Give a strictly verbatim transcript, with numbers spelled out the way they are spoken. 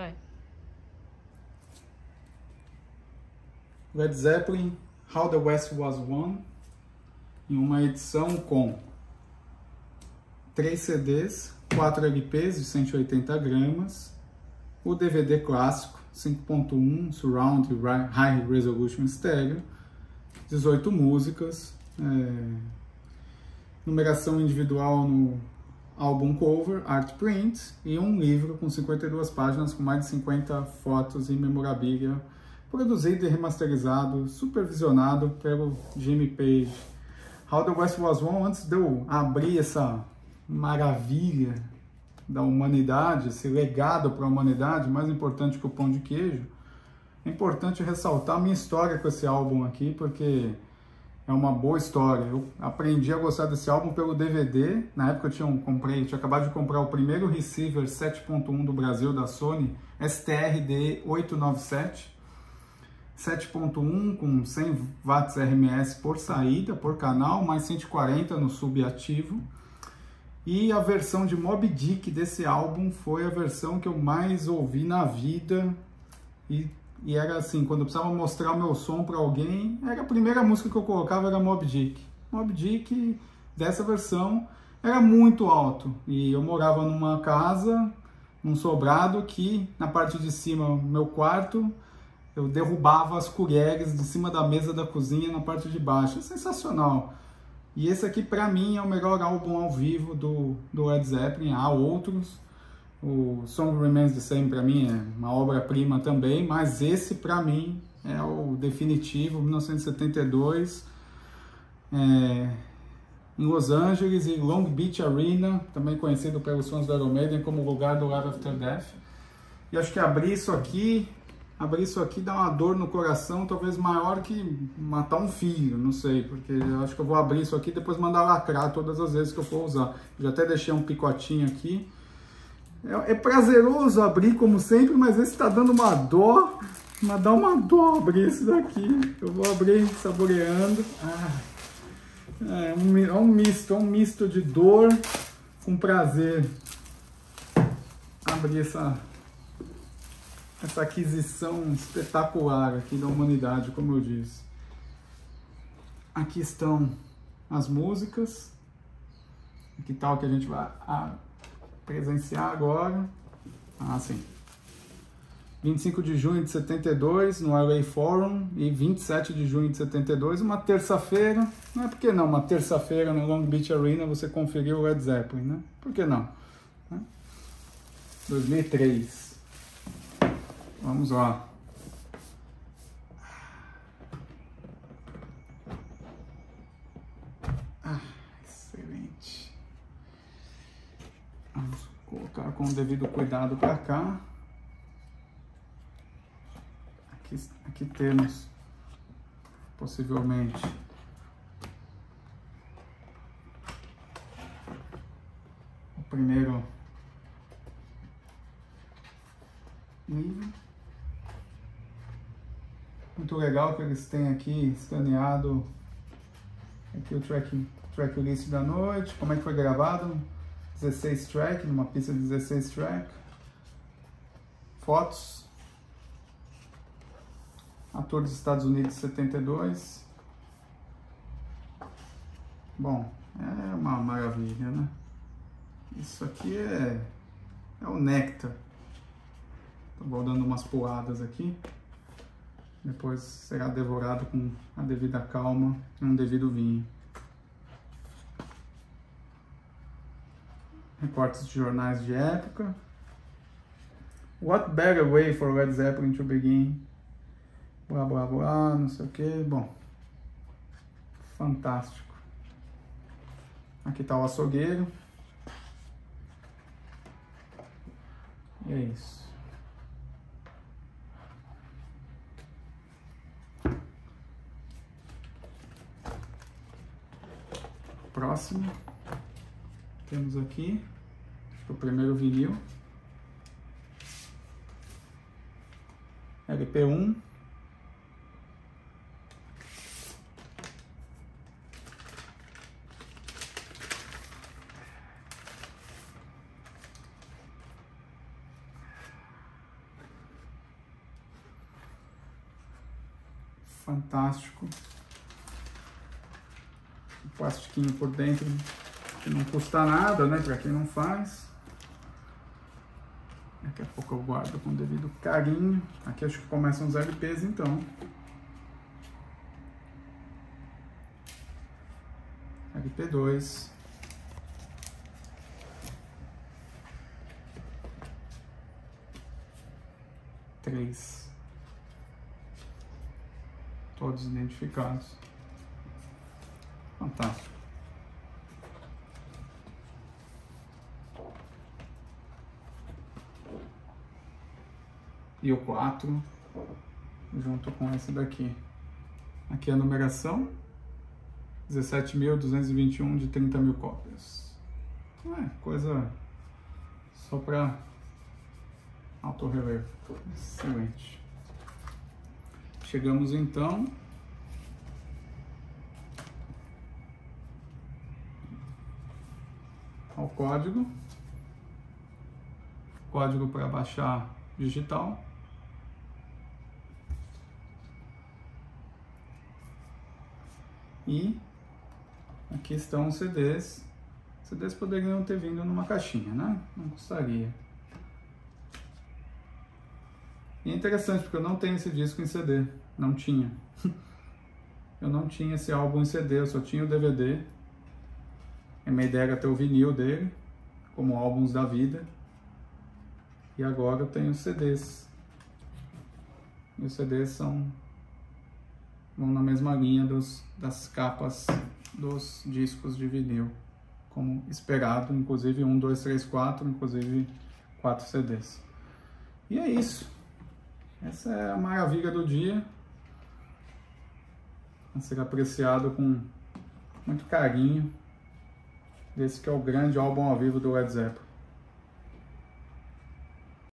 Vai. Led Zeppelin, How the West Was Won, em uma edição com três C Ds, quatro L Ps de cento e oitenta gramas, o D V D clássico cinco ponto um Surround High Resolution Stereo, dezoito músicas, é, numeração individual no álbum cover, art print, e um livro com cinquenta e duas páginas com mais de cinquenta fotos e memorabilia, produzido e remasterizado, supervisionado pelo Jimmy Page. How the West Was Won, antes de eu abrir essa maravilha da humanidade, esse legado para a humanidade, mais importante que o pão de queijo, é importante ressaltar a minha história com esse álbum aqui, porque é uma boa história. Eu aprendi a gostar desse álbum pelo D V D. Na época eu tinha, um, comprei, eu tinha acabado de comprar o primeiro receiver sete ponto um do Brasil, da Sony, S T R D oitocentos e noventa e sete. sete ponto um com cem watts R M S por saída, por canal, mais cento e quarenta no subativo. E a versão de Moby Dick desse álbum foi a versão que eu mais ouvi na vida. E, e era assim, quando eu precisava mostrar o meu som para alguém, era a primeira música que eu colocava, era Moby Dick. Moby Dick, dessa versão, era muito alto. E eu morava numa casa, num sobrado, que na parte de cima, meu quarto, eu derrubava as colheres de cima da mesa da cozinha na parte de baixo. É sensacional. E esse aqui, para mim, é o melhor álbum ao vivo do, do Led Zeppelin. Há outros. O Song Remains the Same, para mim, é uma obra-prima também. Mas esse, para mim, é o definitivo. mil novecentos e setenta e dois. É, em Los Angeles e Long Beach Arena, também conhecido pelos fãs do Iron Maiden como lugar do Live After Death. E acho que abrir isso aqui... Abrir isso aqui dá uma dor no coração, talvez maior que matar um filho, não sei, porque eu acho que eu vou abrir isso aqui e depois mandar lacrar todas as vezes que eu for usar. Já até deixei um picotinho aqui. É, é prazeroso abrir, como sempre, mas esse tá dando uma dó, mas dá uma dó abrir isso daqui. Eu vou abrir saboreando. Ah, é, um, é um misto, é um misto de dor com prazer. Abrir essa... essa aquisição espetacular aqui da humanidade, como eu disse. Aqui estão as músicas. Que tal que a gente vai a presenciar agora? Ah, sim. vinte e cinco de junho de setenta e dois, no L A Forum, e vinte e sete de junho de setenta e dois, uma terça-feira. Não é por que não, uma terça-feira no Long Beach Arena você conferiu o Led Zeppelin, né? Por que não? dois mil e três. Vamos lá. Ah, excelente. Vamos colocar com o devido cuidado para cá. Aqui, aqui temos possivelmente o primeiro livro. Muito legal que eles têm aqui escaneado aqui o track, tracklist da noite, como é que foi gravado, dezesseis track, numa pista de dezesseis track, fotos, ator dos Estados Unidos setenta e dois, bom, é uma maravilha, né? Isso aqui é, é o néctar. Vou dando umas puladas aqui. Depois será devorado com a devida calma e um devido vinho. Recortes de jornais de época. What better way for Led Zeppelin to begin? Blá, blá, blá, não sei o que. Bom, fantástico. Aqui está o açougueiro. E é isso. Próximo, temos aqui o primeiro vinil, L P um, fantástico. O plastiquinho por dentro, que não custa nada, né, para quem não faz. Daqui a pouco eu guardo com o devido carinho. Aqui acho que começam os L Ps então. L P dois. três. Todos identificados. Fantástico. E o quatro, junto com esse daqui. Aqui a numeração, dezessete mil duzentos e vinte e um de trinta mil cópias. É, coisa só para alto relevo. Excelente. Chegamos então ao código. Código para baixar digital. E aqui estão os C Ds. C Ds poderiam ter vindo numa caixinha, né? Não custaria. E é interessante porque eu não tenho esse disco em C D. Não tinha. Eu não tinha esse álbum em C D, eu só tinha o D V D. A minha ideia era ter o vinil dele, como álbuns da vida. E agora eu tenho os C Ds. E os C Ds são... vão na mesma linha dos, das capas dos discos de vinil, como esperado, inclusive um, dois, três, quatro, inclusive quatro C Ds. E é isso. Essa é a maravilha do dia, a ser apreciado com muito carinho, desse que é o grande álbum ao vivo do Led Zeppelin.